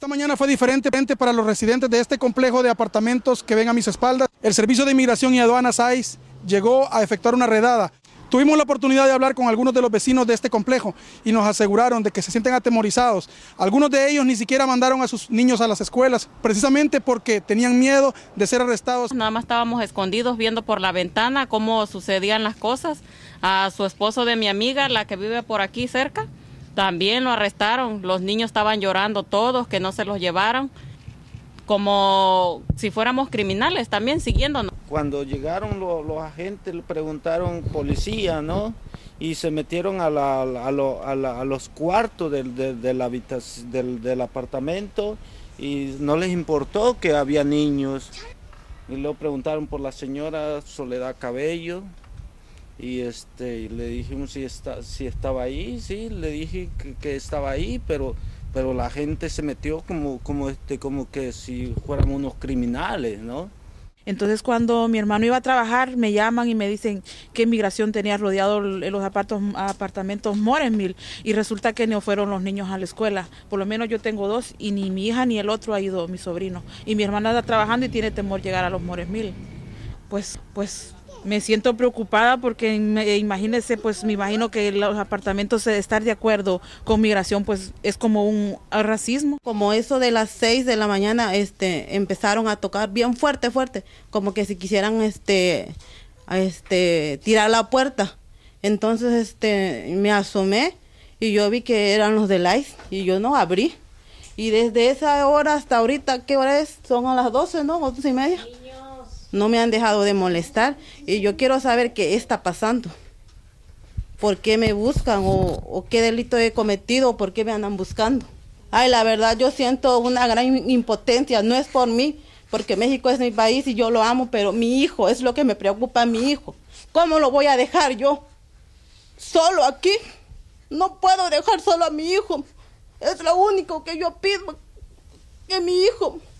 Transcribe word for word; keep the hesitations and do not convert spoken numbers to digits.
Esta mañana fue diferente para los residentes de este complejo de apartamentos que ven a mis espaldas. El Servicio de Inmigración y Aduanas I C E llegó a efectuar una redada. Tuvimos la oportunidad de hablar con algunos de los vecinos de este complejo y nos aseguraron de que se sienten atemorizados. Algunos de ellos ni siquiera mandaron a sus niños a las escuelas, precisamente porque tenían miedo de ser arrestados. Nada más estábamos escondidos viendo por la ventana cómo sucedían las cosas. A su esposo de mi amiga, la que vive por aquí cerca, también lo arrestaron. Los niños estaban llorando todos, que no se los llevaron, como si fuéramos criminales también siguiéndonos. Cuando llegaron los, los agentes le preguntaron policía, ¿no? Y se metieron a, la, a, lo, a, la, a los cuartos del, del, del, habitación, del, del apartamento y no les importó que había niños. Y luego preguntaron por la señora Soledad Cabello y este, y le dijimos si, está, si estaba ahí, sí, le dije que, que estaba ahí, pero... pero la gente se metió como, como, este, como que si fuéramos unos criminales, ¿no? Entonces cuando mi hermano iba a trabajar, me llaman y me dicen que inmigración tenía rodeado los apartos, apartamentos Morris Mill y resulta que no fueron los niños a la escuela. Por lo menos yo tengo dos y ni mi hija ni el otro ha ido, mi sobrino. Y mi hermana está trabajando y tiene temor llegar a los Morris Mill. Pues, pues... me siento preocupada porque imagínense, pues me imagino que los apartamentos de estar de acuerdo con migración pues es como un racismo. Como eso de las seis de la mañana este, empezaron a tocar bien fuerte, fuerte, como que si quisieran este, este, tirar la puerta. Entonces este, me asomé y yo vi que eran los del I C E y yo no abrí. Y desde esa hora hasta ahorita, ¿qué hora es? Son a las doce, ¿no? ¿Doce y media? No me han dejado de molestar y yo quiero saber qué está pasando. ¿Por qué me buscan o, o qué delito he cometido o por qué me andan buscando? Ay, la verdad yo siento una gran impotencia, no es por mí, porque México es mi país y yo lo amo, pero mi hijo, es lo que me preocupa, mi hijo. ¿Cómo lo voy a dejar yo? ¿Solo aquí? No puedo dejar solo a mi hijo. Es lo único que yo pido, que mi hijo...